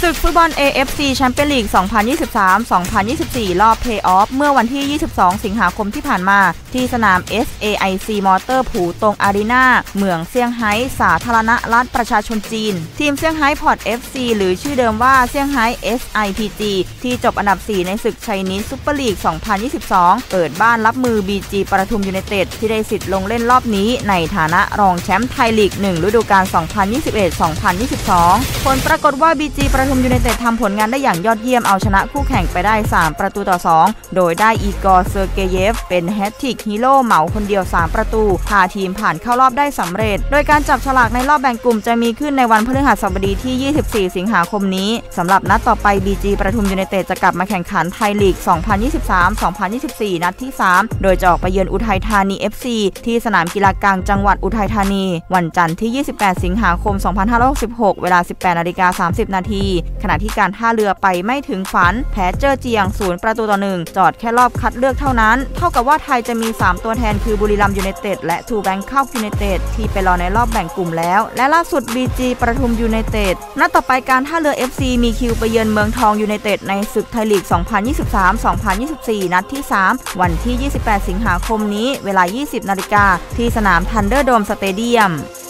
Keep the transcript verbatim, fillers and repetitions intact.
ศึกฟุตบอล เอ เอฟ ซี แชมเปี้ยนลีก สองพันยี่สิบสาม สองพันยี่สิบสี่ รอบเพลย์ออฟเมื่อวันที่ ยี่สิบสอง สิงหาคมที่ผ่านมาที่สนาม เอส เอ ไอ ซี มอเตอร์ผู่ตงอารีนาเมืองเซี่ยงไฮ้สาธารณรัฐประชาชนจีนทีมเซี่ยงไฮ้พอร์ต เอฟ ซี หรือชื่อเดิมว่าเซี่ยงไฮ้ เอส ไอ พี จี ที่จบอันดับ สี่ ในศึกไชนีสซุปเปอร์ลีก สองพันยี่สิบสอง เปิดบ้านรับมือ บี จี ปทุมยูไนเต็ดที่ได้สิทธิ์ลงเล่นรอบนี้ในฐานะรองแชมป์ไทยลีก หนึ่ง ฤดูกาล สองพันยี่สิบเอ็ด สองพันยี่สิบสอง ผลปรากฏว่า บี จี ปทุมยูไนเต็ดทำผลงานได้อย่างยอดเยี่ยมเอาชนะคู่แข่งไปได้ สาม ประตูต่อ สอง โดยได้อีกอร์เซอร์เกเยฟเป็นแฮตทริกฮีโร่เหมาคนเดียว สาม ประตูพาทีมผ่านเข้ารอบได้สำเร็จโดยการจับฉลากในรอบแบ่งกลุ่มจะมีขึ้นในวันพฤหัสบดีที่ ยี่สิบสี่ สิงหาคมนี้สำหรับนัดต่อไป บี จี ปทุมยูไนเต็ดจะกลับมาแข่งขันไทยลีก สองพันยี่สิบสาม สองพันยี่สิบสี่ นัดที่ สาม โดยจะออกไปเยือนอุทัยธานี เอฟ ซี ที่สนามกีฬากลางจังหวัดอุทัยธานีวันจันทร์ที่ ยี่สิบแปด สิงหาคม สองพันห้าร้อยหกสิบหก เวลา สิบแปดนาฬิกาสามสิบ นาทีขณะที่การท่าเรือไปไม่ถึงฝันแพ้เจ้อเจียงศูนย์ประตูต่อหนึ่งจอดแค่รอบคัดเลือกเท่านั้นเท่ากับว่าไทยจะมีสามตัวแทนคือบุรีรัมย์ยูไนเต็ดและทูแบงคอกยูไนเต็ดที่ไปรอในรอบแบ่งกลุ่มแล้วและล่าสุด บี จี ปทุมยูไนเต็ดนัดต่อไปการท่าเรือ เอฟ ซี มีคิวไปเยือนเมืองทองยูไนเต็ดในศึกไทยลีก สองพันยี่สิบสาม สองพันยี่สิบสี่ นัดที่ สาม วันที่ ยี่สิบแปด สิงหาคมนี้เวลา ยี่สิบ นาฬิกาที่สนามทันเดอร์โดมสเตเดียม